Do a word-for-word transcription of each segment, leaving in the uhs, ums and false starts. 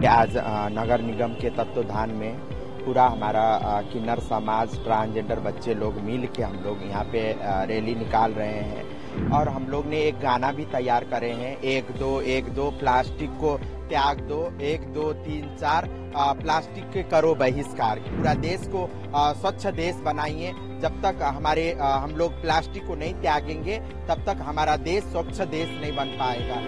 आज नगर निगम के तत्वाधान में पूरा हमारा किन्नर समाज ट्रांसजेंडर बच्चे लोग मिल के हम लोग यहाँ पे रैली निकाल रहे हैं और हम लोग ने एक गाना भी तैयार करे हैं। एक दो एक दो प्लास्टिक को त्याग दो, एक दो तीन चार प्लास्टिक के करो बहिष्कार। पूरा देश को स्वच्छ देश बनाइए। जब तक हमारे हम लोग प्लास्टिक को नहीं त्यागेंगे तब तक हमारा देश स्वच्छ देश नहीं बन पाएगा।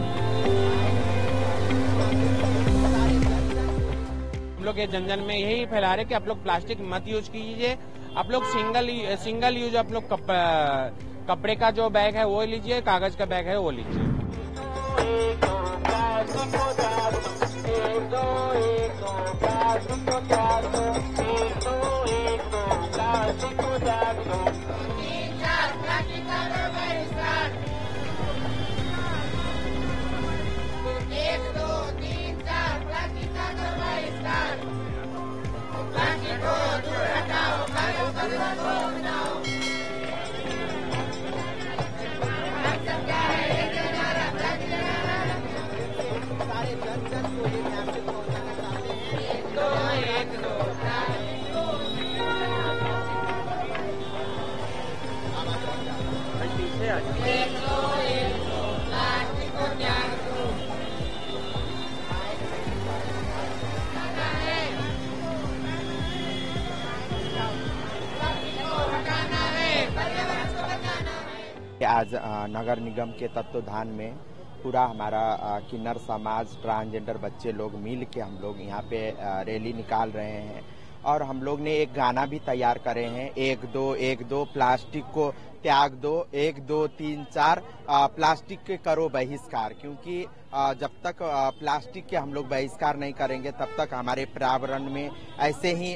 हम लोग ये जन जन में यही फैला रहे कि आप लोग प्लास्टिक मत यूज कीजिए। आप लोग सिंगल सिंगल यूज आप लोग कप, कपड़े का जो बैग है वो लीजिए, कागज का बैग है वो लीजिए। आज नगर निगम के तत्वाधान में पूरा हमारा किन्नर समाज ट्रांसजेंडर बच्चे लोग मिल के हम लोग यहाँ पे रैली निकाल रहे हैं और हम लोग ने एक गाना भी तैयार करे हैं। एक दो एक दो प्लास्टिक को त्याग दो, एक दो तीन चार प्लास्टिक के करो बहिष्कार। क्योंकि जब तक प्लास्टिक के हम लोग बहिष्कार नहीं करेंगे तब तक हमारे पर्यावरण में ऐसे ही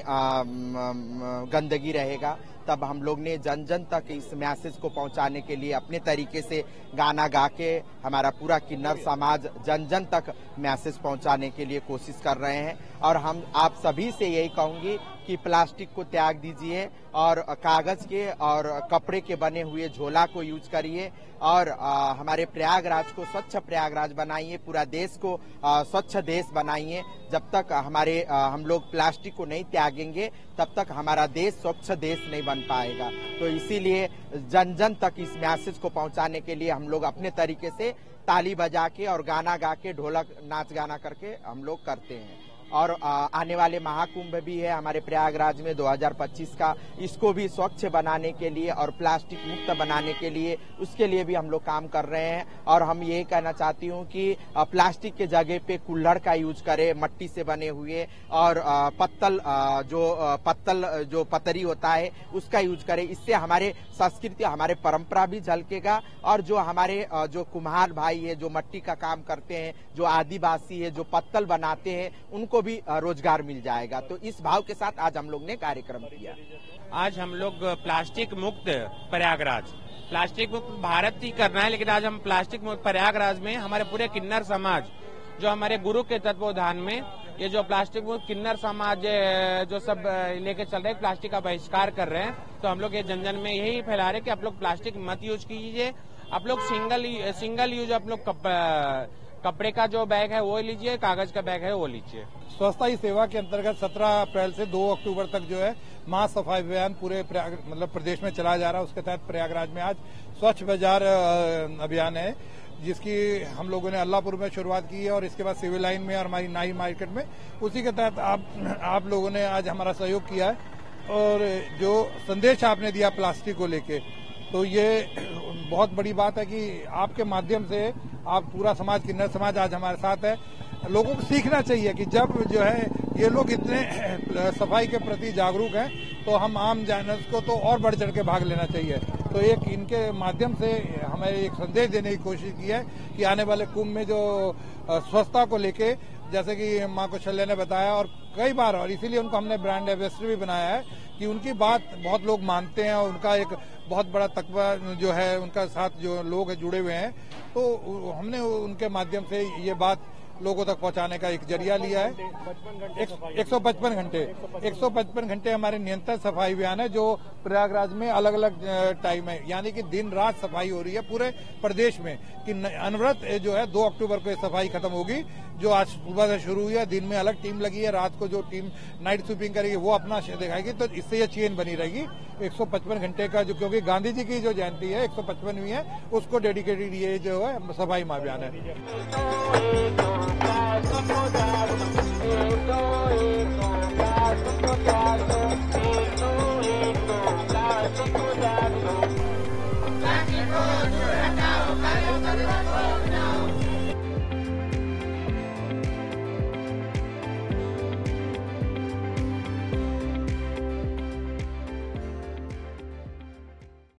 गंदगी रहेगा। तब हम लोग ने जन जन तक इस मैसेज को पहुंचाने के लिए अपने तरीके से गाना गा के हमारा पूरा किन्नर समाज जन जन तक मैसेज पहुंचाने के लिए कोशिश कर रहे हैं। और हम आप सभी से यही कहूंगी कि प्लास्टिक को त्याग दीजिए और कागज के और कपड़े के बने हुए झोला को यूज करिए और आ, हमारे प्रयागराज को स्वच्छ प्रयागराज बनाइए। पूरा देश को आ, स्वच्छ देश बनाइए। जब तक हमारे आ, हम लोग प्लास्टिक को नहीं त्यागेंगे तब तक हमारा देश स्वच्छ देश नहीं बन पाएगा। तो इसीलिए जन जन तक इस मैसेज को पहुंचाने के लिए हम लोग अपने तरीके से ताली बजा के और गाना गा के ढोलक नाच गाना करके हम लोग करते हैं। और आने वाले महाकुंभ भी है हमारे प्रयागराज में दो हज़ार पच्चीस का, इसको भी स्वच्छ बनाने के लिए और प्लास्टिक मुक्त बनाने के लिए उसके लिए भी हम लोग काम कर रहे हैं। और हम ये कहना चाहती हूँ कि प्लास्टिक के जगह पे कुल्हड़ का यूज करें, मट्टी से बने हुए, और पत्तल जो पत्तल जो पतरी होता है उसका यूज करें। इससे हमारे संस्कृति हमारे परंपरा भी झलकेगा और जो हमारे जो कुम्हार भाई है जो मट्टी का काम करते हैं, जो आदिवासी है जो पत्तल बनाते हैं, उनको भी रोजगार मिल जाएगा। तो इस भाव के साथ आज हम लोग ने कार्यक्रम किया। आज हम लोग प्लास्टिक मुक्त प्रयागराज, प्लास्टिक मुक्त भारत ही करना है, लेकिन आज हम प्लास्टिक मुक्त प्रयागराज में हमारे पूरे किन्नर समाज जो हमारे गुरु के तत्वाधान में ये जो प्लास्टिक मुक्त किन्नर समाज जो सब लेके चल रहे हैं, प्लास्टिक का बहिष्कार कर रहे हैं। तो हम लोग ये जन जन में यही फैला रहे कि आप लोग प्लास्टिक मत यूज कीजिए। आप लोग सिंगल सिंगल यूज आप लोग कप, कपड़े का जो बैग है वो लीजिए, कागज का बैग है वो लीजिए। स्वच्छता ही सेवा के अंतर्गत सत्रह अप्रैल से दो अक्टूबर तक जो है मास सफाई अभियान पूरे मतलब प्रदेश में चलाया जा रहा है। उसके तहत प्रयागराज में आज स्वच्छ बाजार अभियान है, जिसकी हम लोगों ने अल्लाहपुर में शुरुआत की है और इसके बाद सिविल लाइन में और हमारी नाई मार्केट में। उसी के तहत आप आप लोगों ने आज हमारा सहयोग किया है और जो संदेश आपने दिया प्लास्टिक को लेके, तो ये बहुत बड़ी बात है कि आपके माध्यम से आप पूरा समाज किन्नर समाज आज हमारे साथ है। लोगों को सीखना चाहिए कि जब जो है ये लोग इतने सफाई के प्रति जागरूक हैं तो हम आम जनता को तो और बढ़ चढ़ के भाग लेना चाहिए। तो एक इनके माध्यम से हमें एक संदेश देने की कोशिश की है कि आने वाले कुंभ में जो स्वच्छता को लेके, जैसे कि माँ कौशल्या ने बताया और कई बार, और इसीलिए उनको हमने ब्रांड एम्बेसडर भी बनाया है कि उनकी बात बहुत लोग मानते हैं और उनका एक बहुत बड़ा तकवा जो है उनका साथ जो लोग जुड़े हुए हैं। तो हमने उनके माध्यम से ये बात लोगों तक पहुंचाने का एक जरिया लिया है। एक सौ पचपन घंटे एक सौ पचपन घंटे हमारे निरंतर सफाई अभियान है, जो प्रयागराज में अलग अलग टाइम है, यानी कि दिन रात सफाई हो रही है पूरे प्रदेश में। कि अनवरत जो है दो अक्टूबर को ये सफाई खत्म होगी, जो आज सुबह से शुरू हुई है। दिन में अलग टीम लगी है, रात को जो टीम नाइट स्वीपिंग करेगी वो अपना दिखाएगी, तो इससे ये चेन बनी रहेगी। एक सौ पचपन घंटे का जो, क्योंकि गांधी जी की जो जयंती है एक सौ पचपनवीं है, उसको डेडिकेटेड ये जो है सफाई अभियान है।